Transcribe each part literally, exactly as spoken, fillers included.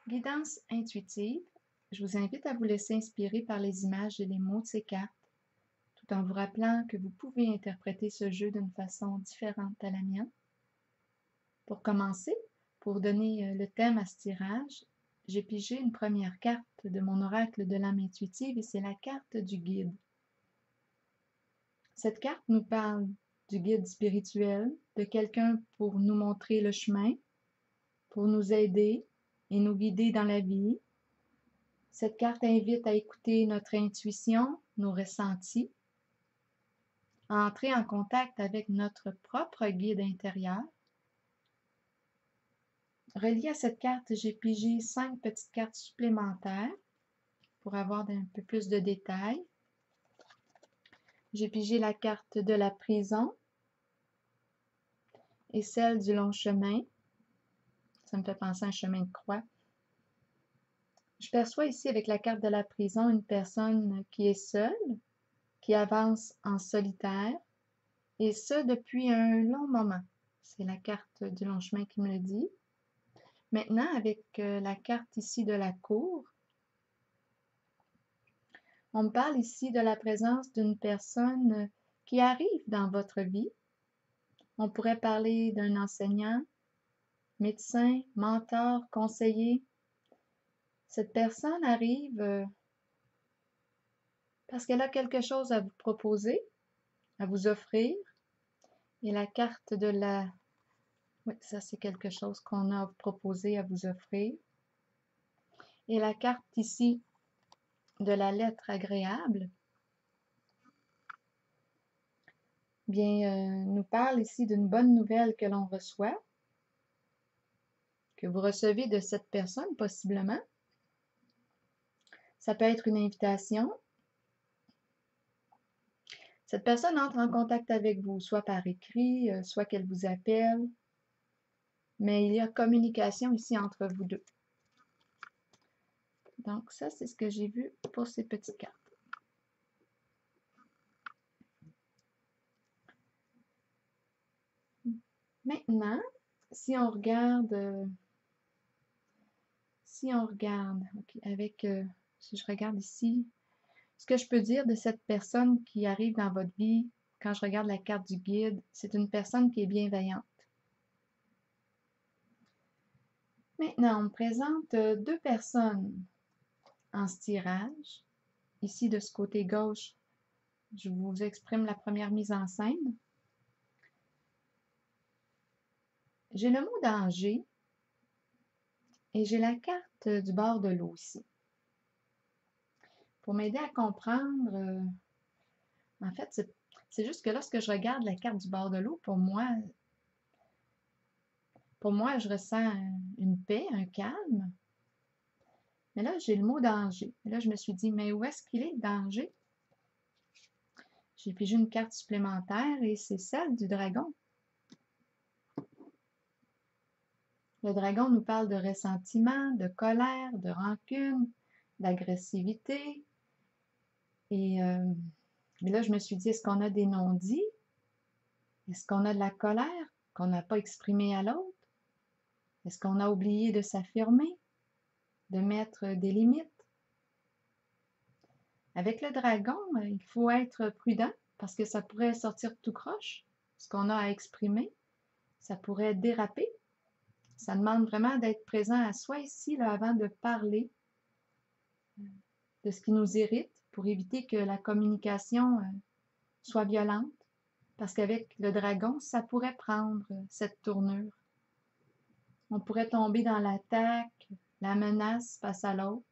Guidance intuitive, je vous invite à vous laisser inspirer par les images et les mots de ces cartes, tout en vous rappelant que vous pouvez interpréter ce jeu d'une façon différente à la mienne. Pour commencer, pour donner le thème à ce tirage, j'ai pigé une première carte de mon oracle de l'âme intuitive et c'est la carte du guide. Cette carte nous parle du guide spirituel, de quelqu'un pour nous montrer le chemin, pour nous aider et nous guider dans la vie. Cette carte invite à écouter notre intuition, nos ressentis, à entrer en contact avec notre propre guide intérieur. Relié à cette carte, j'ai pigé cinq petites cartes supplémentaires pour avoir un peu plus de détails. J'ai pigé la carte de la prison et celle du long chemin. Ça me fait penser à un chemin de croix. Je perçois ici avec la carte de la prison une personne qui est seule, qui avance en solitaire, et ce depuis un long moment. C'est la carte du long chemin qui me le dit. Maintenant, avec la carte ici de la cour, on me parle ici de la présence d'une personne qui arrive dans votre vie. On pourrait parler d'un enseignant, médecin, mentor, conseiller. Cette personne arrive parce qu'elle a quelque chose à vous proposer, à vous offrir. Et la carte de la... Oui, ça c'est quelque chose qu'on a proposé à vous offrir. Et la carte ici de la lettre agréable, bien, euh, nous parle ici d'une bonne nouvelle que l'on reçoit, que vous recevez de cette personne possiblement. Ça peut être une invitation. Cette personne entre en contact avec vous, soit par écrit, soit qu'elle vous appelle, mais il y a communication ici entre vous deux. Donc ça, c'est ce que j'ai vu pour ces petites cartes. Maintenant, si on regarde, si on regarde, okay, avec, euh, si je regarde ici, ce que je peux dire de cette personne qui arrive dans votre vie, quand je regarde la carte du guide, c'est une personne qui est bienveillante. Maintenant, on me présente deux personnes en ce tirage. Ici, de ce côté gauche, je vous exprime la première mise en scène. J'ai le mot danger et j'ai la carte du bord de l'eau ici. Pour m'aider à comprendre, euh, en fait, c'est juste que lorsque je regarde la carte du bord de l'eau, pour moi, pour moi, je ressens une paix, un calme. Mais là, j'ai le mot danger. Et là, je me suis dit, mais où est-ce qu'il est le danger? J'ai pigé une carte supplémentaire et c'est celle du dragon. Le dragon nous parle de ressentiment, de colère, de rancune, d'agressivité. Et, euh, et là, je me suis dit, est-ce qu'on a des non-dits? Est-ce qu'on a de la colère qu'on n'a pas exprimée à l'autre? Est-ce qu'on a oublié de s'affirmer, de mettre des limites? Avec le dragon, il faut être prudent parce que ça pourrait sortir tout croche, ce qu'on a à exprimer. Ça pourrait déraper. Ça demande vraiment d'être présent à soi ici là, avant de parler de ce qui nous irrite pour éviter que la communication euh, soit violente. Parce qu'avec le dragon, ça pourrait prendre cette tournure. On pourrait tomber dans l'attaque, la menace face à l'autre.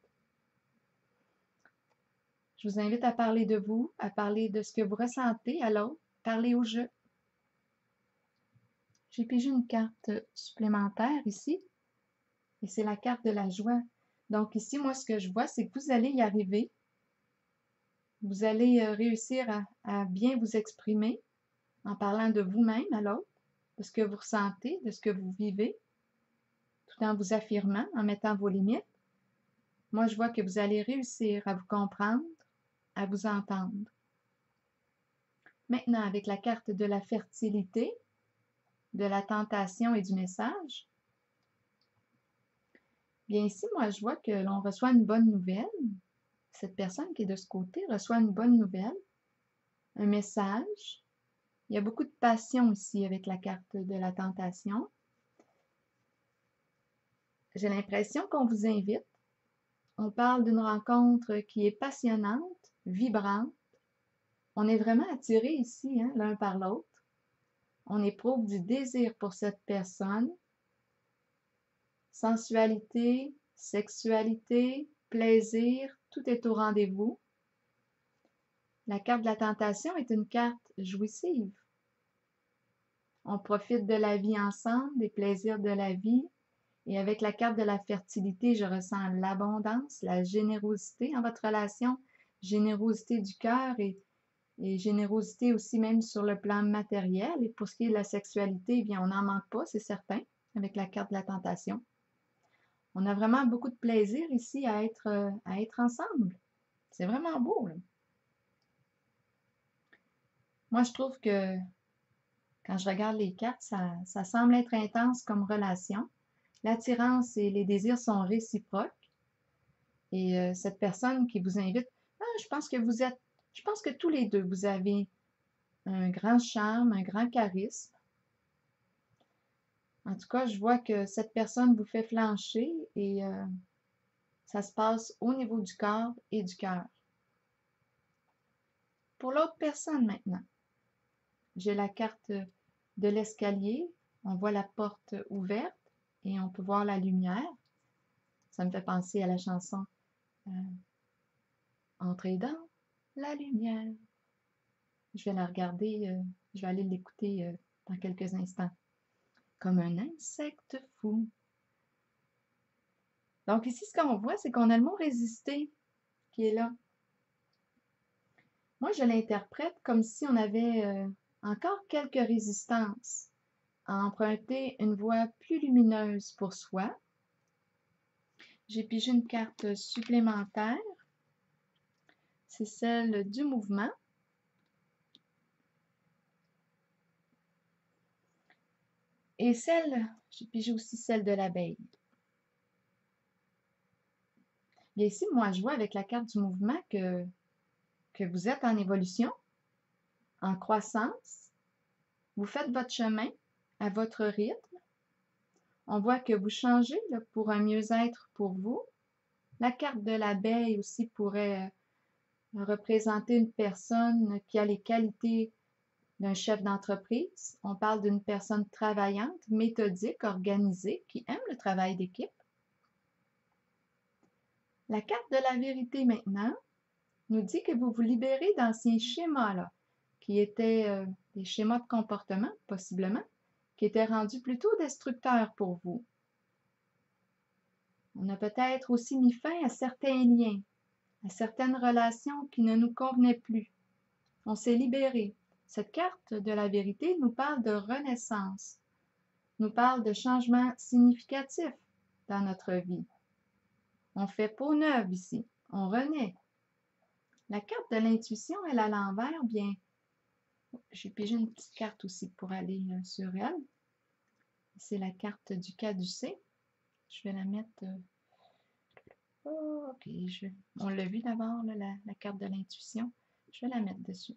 Je vous invite à parler de vous, à parler de ce que vous ressentez à l'autre, parler au jeu. J'ai pigé une carte supplémentaire ici, et c'est la carte de la joie. Donc ici, moi, ce que je vois, c'est que vous allez y arriver. Vous allez réussir à, à bien vous exprimer en parlant de vous-même à l'autre, de ce que vous ressentez, de ce que vous vivez, tout en vous affirmant, en mettant vos limites. Moi, je vois que vous allez réussir à vous comprendre, à vous entendre. Maintenant, avec la carte de la fertilité, de la tentation et du message, Bien ici, moi, je vois que l'on reçoit une bonne nouvelle. Cette personne qui est de ce côté reçoit une bonne nouvelle, un message. Il y a beaucoup de passion ici avec la carte de la tentation. J'ai l'impression qu'on vous invite. On parle d'une rencontre qui est passionnante, vibrante. On est vraiment attirés ici, hein, l'un par l'autre. On éprouve du désir pour cette personne. Sensualité, sexualité, plaisir, tout est au rendez-vous. La carte de la tentation est une carte jouissive. On profite de la vie ensemble, des plaisirs de la vie. Et avec la carte de la fertilité, je ressens l'abondance, la générosité en votre relation, générosité du cœur et, et générosité aussi même sur le plan matériel. Et pour ce qui est de la sexualité, eh bien, on n'en manque pas, c'est certain, avec la carte de la tentation. On a vraiment beaucoup de plaisir ici à être, euh, à être ensemble. C'est vraiment beau, là. Moi, je trouve que quand je regarde les cartes, ça, ça semble être intense comme relation. L'attirance et les désirs sont réciproques. Et euh, cette personne qui vous invite, ah, je pense que vous êtes, je pense que tous les deux, vous avez un grand charme, un grand charisme. En tout cas, je vois que cette personne vous fait flancher et euh, ça se passe au niveau du corps et du cœur. Pour l'autre personne maintenant, j'ai la carte de l'escalier. On voit la porte ouverte et on peut voir la lumière. Ça me fait penser à la chanson euh, Entrez dans la lumière. Je vais la regarder, euh, je vais aller l'écouter euh, dans quelques instants. Comme un insecte fou. Donc ici, ce qu'on voit, c'est qu'on a le mot résister qui est là. Moi, je l'interprète comme si on avait euh, encore quelques résistances à emprunter une voie plus lumineuse pour soi. J'ai pigé une carte supplémentaire. C'est celle du mouvement. Et celle, j'ai pigé aussi celle de l'abeille. Bien ici, moi, je vois avec la carte du mouvement que, que vous êtes en évolution, en croissance. Vous faites votre chemin à votre rythme. On voit que vous changez là, pour un mieux-être pour vous. La carte de l'abeille aussi pourrait euh, représenter une personne qui a les qualités d'un chef d'entreprise. On parle d'une personne travaillante, méthodique, organisée, qui aime le travail d'équipe. La carte de la vérité maintenant nous dit que vous vous libérez d'anciens schémas là, qui étaient euh, des schémas de comportement, possiblement, qui étaient rendus plutôt destructeurs pour vous. On a peut-être aussi mis fin à certains liens, à certaines relations qui ne nous convenaient plus. On s'est libéré. Cette carte de la vérité nous parle de renaissance, nous parle de changements significatifs dans notre vie. On fait peau neuve ici, on renaît. La carte de l'intuition, elle à l'envers, bien, j'ai pigé une petite carte aussi pour aller euh, sur elle. C'est la carte du caducée. Je vais la mettre... Euh... Oh, ok, je... on l'a vu d'abord, la, la carte de l'intuition. Je vais la mettre dessus.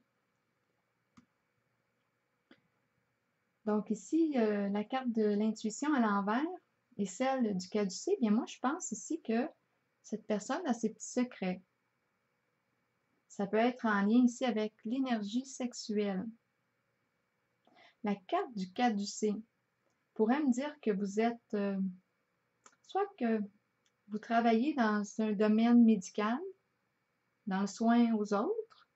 Donc ici, euh, la carte de l'intuition à l'envers et celle du caducée, bien moi je pense ici que cette personne a ses petits secrets. Ça peut être en lien ici avec l'énergie sexuelle. La carte du caducé pourrait me dire que vous êtes, euh, soit que vous travaillez dans un domaine médical, dans le soin aux autres,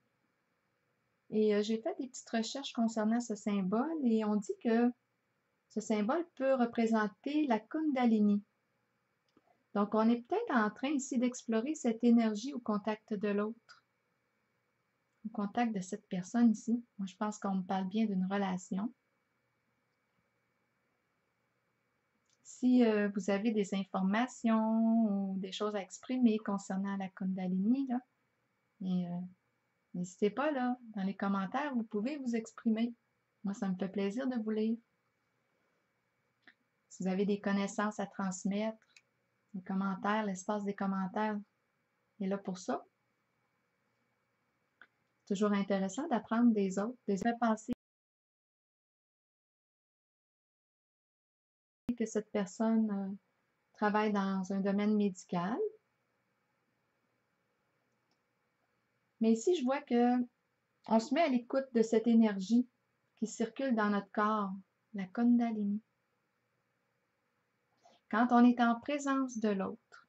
et euh, j'ai fait des petites recherches concernant ce symbole et on dit que ce symbole peut représenter la Kundalini. Donc, on est peut-être en train ici d'explorer cette énergie au contact de l'autre, au contact de cette personne ici. Moi, je pense qu'on me parle bien d'une relation. Si euh, vous avez des informations ou des choses à exprimer concernant la Kundalini, là, et, euh, n'hésitez pas, là, dans les commentaires, vous pouvez vous exprimer. Moi, ça me fait plaisir de vous lire. Si vous avez des connaissances à transmettre, Les commentaires, l'espace des commentaires est là pour ça. Toujours intéressant d'apprendre des autres, des penser que cette personne euh, travaille dans un domaine médical. Mais ici, je vois que on se met à l'écoute de cette énergie qui circule dans notre corps, la Kundalini. Quand on est en présence de l'autre.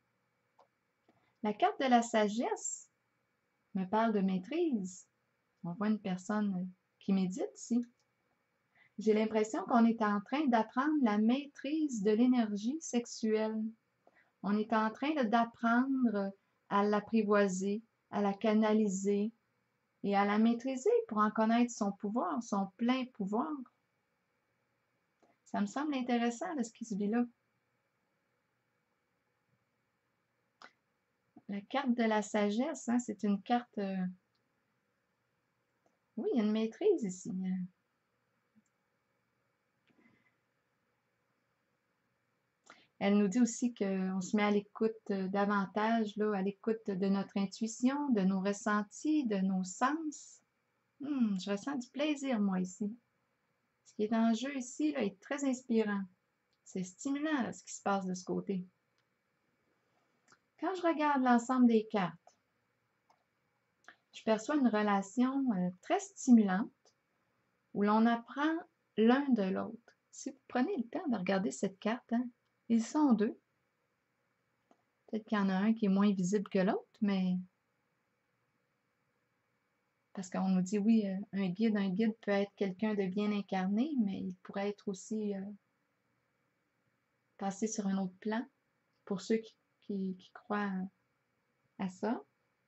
La carte de la sagesse me parle de maîtrise. On voit une personne qui médite ici. J'ai l'impression qu'on est en train d'apprendre la maîtrise de l'énergie sexuelle. On est en train d'apprendre à l'apprivoiser, à la canaliser et à la maîtriser pour en connaître son pouvoir, son plein pouvoir. Ça me semble intéressant de ce qui se vit là. La carte de la sagesse, hein, c'est une carte... Euh... Oui, il y a une maîtrise ici. Elle nous dit aussi qu'on se met à l'écoute davantage, là, à l'écoute de notre intuition, de nos ressentis, de nos sens. Hum, je ressens du plaisir, moi, ici. Ce qui est en jeu ici là, est très inspirant. C'est stimulant, là, ce qui se passe de ce côté. Quand je regarde l'ensemble des cartes, je perçois une relation euh, très stimulante où l'on apprend l'un de l'autre. Si vous prenez le temps de regarder cette carte, hein, ils sont deux. Peut-être qu'il y en a un qui est moins visible que l'autre, mais parce qu'on nous dit, oui, euh, un guide, un guide peut être quelqu'un de bien incarné, mais il pourrait être aussi euh, passé sur un autre plan, pour ceux qui, qui, qui croient à ça.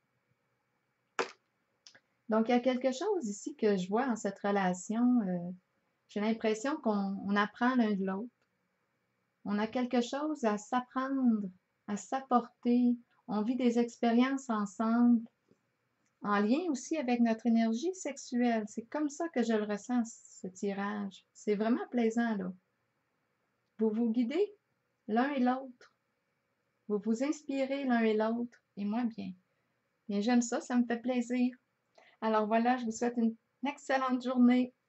Donc, il y a quelque chose ici que je vois en cette relation. Euh, j'ai l'impression qu'on apprend l'un de l'autre. On a quelque chose à s'apprendre, à s'apporter. On vit des expériences ensemble, en lien aussi avec notre énergie sexuelle. C'est comme ça que je le ressens, ce tirage. C'est vraiment plaisant, là. Vous vous guidez l'un et l'autre. Vous vous inspirez l'un et l'autre. Et moi, bien. Bien, j'aime ça, ça me fait plaisir. Alors voilà, je vous souhaite une excellente journée.